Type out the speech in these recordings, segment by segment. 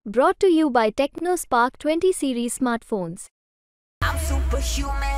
Brought to you by TechnoSpark 20 series smartphones. I'm superhuman.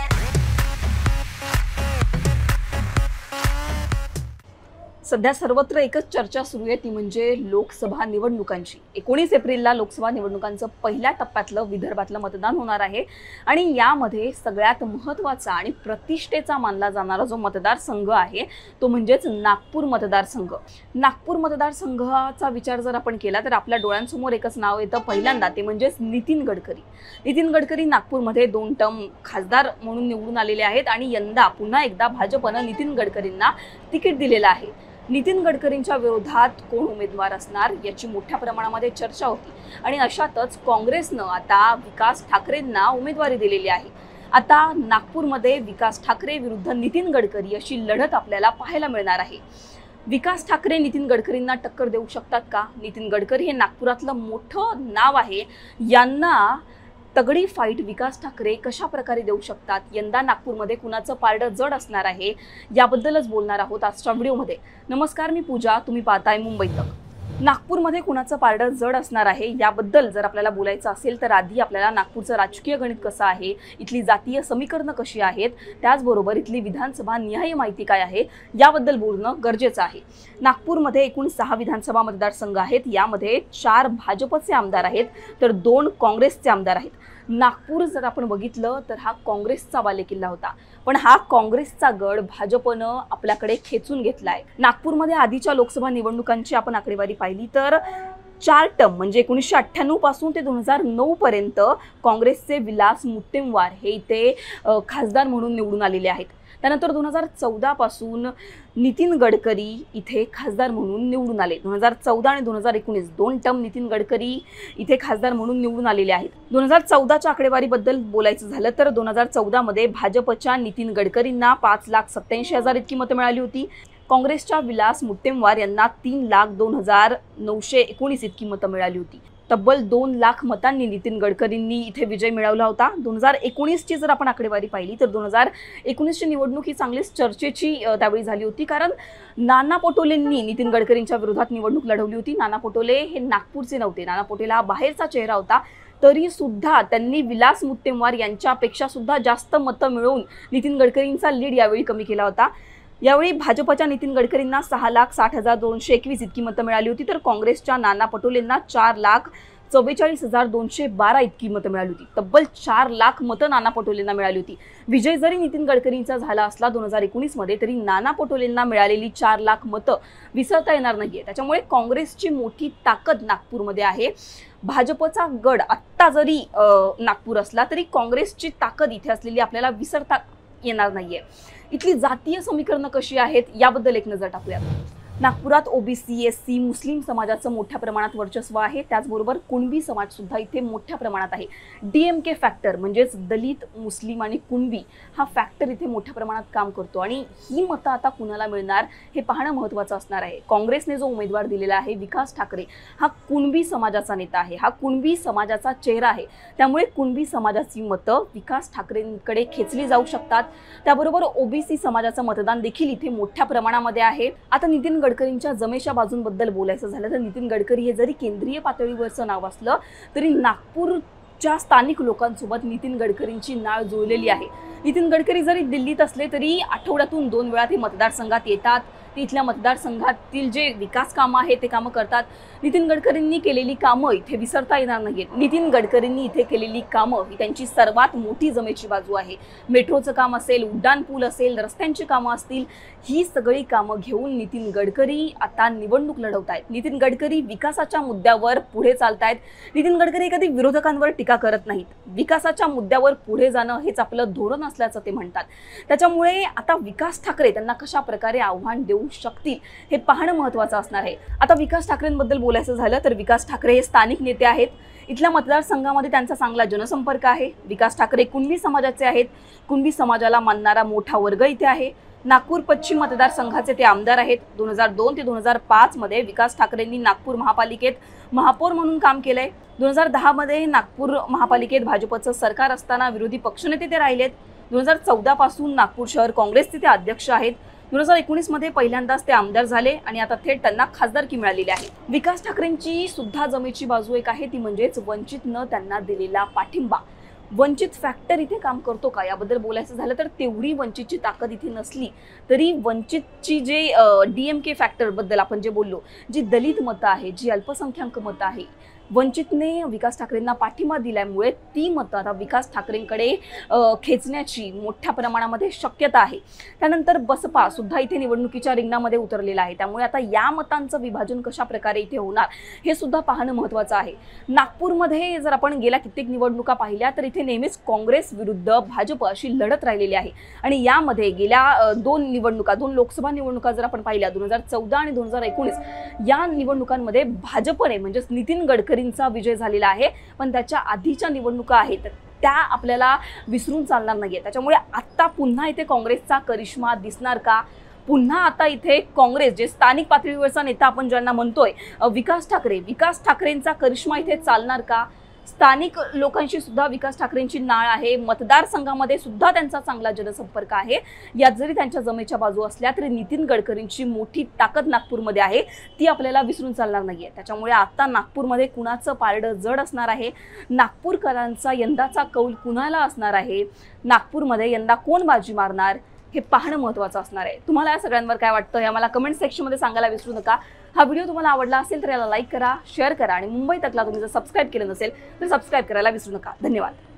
सध्या सर्वत्र एकच चर्चा सुरू आहे, ती म्हणजे लोकसभा निवडणुकांची। 19 एप्रिलला लोकसभा निवडणुकांचं पहिल्या टप्प्यातलं विदर्भातलं मतदान होणार आहे आणि यामध्ये सगळ्यात महत्त्वाचा आणि प्रतिष्ठेचा मानला जाणारा जो मतदारसंघ आहे तो म्हणजेच नागपूर मतदारसंघ। नागपूर मतदारसंघाचा विचार जर आपण केला तर आपल्या डोळ्यांसमोर एकच नाव येतं पहिल्यांदा, ते म्हणजेच नितीन गडकरी। नितीन गडकरी नागपूरमध्ये 2 टर्म खासदार म्हणून निवडून आलेले आहेत आणि यंदा पुन्हा एकदा भाजपनं नितीन गडकरींना तिकीट दिलेलं आहे। नितीन गडकरींच्या विरोधात कोण उमेदवार असणार याची मोठ्या प्रमाणामध्ये चर्चा होती आणि अशातच काँग्रेसनं आता विकास ठाकरेंना उमेदवारी दिलेली आहे। आता नागपूरमध्ये विकास ठाकरे विरुद्ध नितीन गडकरी अशी लढत आपल्याला पाहायला मिळणार आहे। विकास ठाकरे नितीन गडकरींना टक्कर देऊ शकतात का? नितीन गडकरी हे नागपुरातलं मोठं नाव आहे, यांना तगडी फाईट विकास ठाकरे कशा प्रकारे देऊ शकतात? यंदा नागपूरमध्ये कुणाचं पारडं जड असणार आहे याबद्दलच बोलणार आहोत आजच्या व्हिडिओमध्ये। नमस्कार, मी पूजा, तुम्ही पाहताय मुंबई तक। नागपूरमध्ये कुणाचं पारडं जड असणार आहे याबद्दल जर आपल्याला बोलायचं असेल तर आधी आपल्याला नागपूरचं राजकीय गणित कसं आहे, इथली जातीय समीकरणं कशी आहेत, त्याचबरोबर इथली विधानसभा निहाय माहिती काय आहे याबद्दल बोलणं गरजेचं आहे। नागपूरमध्ये एकूण 6 विधानसभा मतदारसंघ आहेत, यामध्ये 4 भाजपचे आमदार आहेत तर 2 काँग्रेसचे आमदार आहेत। नागपूर जर आपण बघितलं तर हा काँग्रेसचा बालेकिल्ला होता, पण हा काँग्रेसचा गड भाजपनं आपल्याकडे खेचून घेतलाय। नागपूरमध्ये आधीच्या लोकसभा निवडणुकांची आपण आकडेवारी पाहिली तर 4 टर्म म्हणजे 1998 पासून ते 2009 पर्यंत काँग्रेसचे विलास मुत्तेमवार हे इथे खासदार म्हणून निवडून आलेले आहेत। त्यानंतर 2014 पासून नितीन गडकरी इथे खासदार म्हणून निवडून आले। 2014 आणि 2019 2 टर्म नितीन गडकरी इथे खासदार म्हणून निवडून आलेले आहेत। 2014च्या आकडेवारीबद्दल बोलायचं झालं तर 2014 मध्ये भाजपच्या नितीन गडकरींना 5,87,000 इतकी मतं मिळाली होती। काँग्रेसच्या विलास मुत्तेमवार यांना 3,02,919 इतकी मतं मिळाली होती। तब्बल 2 लाख मतांनी नितीन गडकरींनी इथे विजय मिळवला होता। 2019ची जर आपण आकडेवारी पाहिली तर 2019ची निवडणूक ही चांगलीच चर्चेची त्यावेळी झाली होती, कारण नाना पटोलेंनी नितीन गडकरींच्या विरोधात निवडणूक लढवली होती। नाना पटोले हे नागपूरचे नव्हते, नाना पटोले हा बाहेरचा चेहरा होता, तरी सुद्धा त्यांनी विलास मुत्तेमवार यांच्यापेक्षा सुद्धा जास्त मतं मिळवून नितीन गडकरींचा लीड यावेळी कमी केला होता। यावेळी भाजपच्या नितीन गडकरींना 6,60,221 इतकी मतं मिळाली होती तर काँग्रेसच्या नाना पटोलेंना 4,44,212 इतकी मतं मिळाली होती। तब्बल 4 लाख मतं नाना पटोलेंना मिळाली होती। विजय जरी नितीन गडकरींचा झाला असला 2019 मध्ये, तरी नाना पटोलेंना मिळालेली 4 लाख मतं विसरता येणार नाहीये। त्याच्यामुळे काँग्रेसची मोठी ताकद नागपूरमध्ये आहे। भाजपचा गड आत्ता जरी नागपूर असला तरी काँग्रेसची ताकद इथे असलेली आपल्याला विसरता येणार नाहीये। इथली जातीय समीकरणं कशी आहेत याबद्दल एक नजर टाकूया। नागपुरात ओबीसी, एससी, मुस्लिम समाजाचं मोठ्या प्रमाणात वर्चस्व आहे, त्याचबरोबर कुणबी समाज सुद्धा इथे मोठ्या प्रमाणात आहे। डीएमके फॅक्टर म्हणजेच दलित, मुस्लिम आणि कुणबी हा फॅक्टर इथे मोठ्या प्रमाणात काम करतो आणि ही मतं आता कुणाला मिळणार हे पाहणं महत्त्वाचं असणार आहे। काँग्रेसने जो उमेदवार दिलेला आहे विकास ठाकरे हा कुणबी समाजाचा नेता आहे, हा कुणबी समाजाचा चेहरा आहे, त्यामुळे कुणबी समाजाची मतं विकास ठाकरेंकडे खेचली जाऊ शकतात। त्याबरोबर ओबीसी समाजाचं मतदान देखील इथे मोठ्या प्रमाणामध्ये आहे। आता नितीन गडकरींच्या जमेच्या बाजूंबद्दल बोलायचं झालं तर नितीन गडकरी हे जरी केंद्रीय पातळीवरचं नाव असलं तरी नागपूरच्या स्थानिक लोकांसोबत नितीन गडकरींची नाळ जुळलेली आहे। नितीन गडकरी जरी दिल्लीत असले तरी आठवड्यातून 2 वेळा ते मतदारसंघात येतात, ते इथल्या मतदारसंघातील जे विकास कामं आहेत ते कामं करतात। नितीन गडकरींनी केलेली कामं इथे विसरता येणार नाहीत। नितीन गडकरींनी इथे केलेली कामं ही त्यांची सर्वात मोठी जमेची बाजू आहे। मेट्रोचं काम असेल, उड्डाण पूल असेल, रस्त्यांची कामं असतील, ही सगळी कामं घेऊन नितीन गडकरी आता निवडणूक लढवत आहेत। नितीन गडकरी विकासाच्या मुद्द्यावर पुढे चालतायत। नितीन गडकरी कधी विरोधकांवर टीका करत नाहीत, विकासाच्या मुद्द्यावर पुढे जाणं हेच आपलं धोरण असल्याचं ते म्हणतात। त्याच्यामुळे आता विकास ठाकरे त्यांना कशा प्रकारे आव्हान देऊ शकतील हे पाहणं महत्त्वाचं असणार आहे। आता विकास ठाकरेंबद्दल बोलायचं झालं तर विकास ठाकरे हे स्थानिक नेते आहेत, इथल्या मतदारसंघामध्ये त्यांचा चांगला जनसंपर्क आहे। विकास ठाकरे कुणबी समाजाचे आहेत, कुणबी समाजाला मानणारा मोठा वर्ग इथे आहे। नागपूर पश्चिम मतदारसंघाचे ते आमदार आहेत। 2002 ते 2005 मध्ये विकास ठाकरेंनी नागपूर महापालिकेत महापौर म्हणून काम केलंय। 2010 मध्ये नागपूर महापालिकेत भाजपचं सरकार असताना विरोधी पक्षनेते ते राहिलेत। 2014 पासून नागपूर शहर काँग्रेसचे ते अध्यक्ष आहेत। 2019 मध्ये पहिल्यांदाच ते आमदार झाले आणि आता थेट त्यांना खासदारकी मिळालेली आहे. विकास ठाकरेंची सुद्धा जमेची बाजू एक आहे, ती म्हणजेच वंचितनं त्यांना दिलेला पाठिंबा. वंचित फॅक्टर इथे काम करतो का याबद्दल बोलायचं झालं तर तेवढी वंचितची ताकद इथे नसली तरी वंचितची जे DMK फॅक्टर बद्दल आपण जे बोललो, जी दलित मतं आहे, जी अल्पसंख्याक मतं आहे, वंचितने विकास ठाकरेंना पाठिंबा दिल्यामुळे ती मतं आता विकास ठाकरेंकडे खेचण्याची मोठ्या प्रमाणामध्ये शक्यता आहे. त्यानंतर बसपा सुद्धा इथे निवडणुकीच्या रिंगणामध्ये उतरलेला आहे. त्यामुळे आता या मतांचं विभाजन कशा प्रकारे इथे होणार हे सुद्धा पाहणं महत्त्वाचं आहे. नागपूरमध्ये जर आपण गेल्या कित्येक निवडणुका पाहिल्या तर इथे नेहमीच काँग्रेस विरुद्ध भाजप अशी लढत राहिलेली आहे. आणि यामध्ये गेल्या दोन लोकसभा निवडणुका जर आपण पाहिल्या 2014 आणि 2019 या निवडणुकांमध्ये भाजपने म्हणजेच नितीन गडकरींचा विजय झालेला आहे. पण त्याच्या आधीच्या निवडणुका आहेत त्या आपल्याला विसरून चालणार नाहीये. त्याच्यामुळे आता पुन्हा इथे काँग्रेसचा करिश्मा दिसणार का? पुन्हा आता इथे काँग्रेस जे स्थानिक पातळीवरचा नेता आपण ज्यांना म्हणतोय विकास ठाकरेंचा करिश्मा इथे चालणार का? स्थानिक लोकांशी सुद्धा विकास ठाकरेंची नाळ आहे. मतदारसंघामध्ये सुद्धा त्यांचा चांगला जनसंपर्क आहे. यात जरी त्यांच्या जमेच्या बाजू असल्या तरी नितीन गडकरींची मोठी ताकद नागपूरमध्ये आहे, ती आपल्याला विसरून चालणार नाहीये. त्याच्यामुळे आता नागपूरमध्ये कुणाचं पारडं जड असणार आहे, नागपूरकरांचा यंदाचा कौल कुणाला असणार आहे, नागपूरमध्ये यंदा कोण बाजी मारणार हे पाहणं महत्त्वाचं असणार आहे. तुम्हाला या सगळ्यांवर काय वाटतं हे आम्हाला कमेंट सेक्शनमध्ये सांगायला विसरू नका. हा व्हिडिओ तुम्हाला आवडला असेल तर याला लाईक करा, शेअर करा आणि मुंबई तकला तुम्ही जर सबस्क्राईब केलं नसेल तर सबस्क्राईब करायला विसरू नका. धन्यवाद.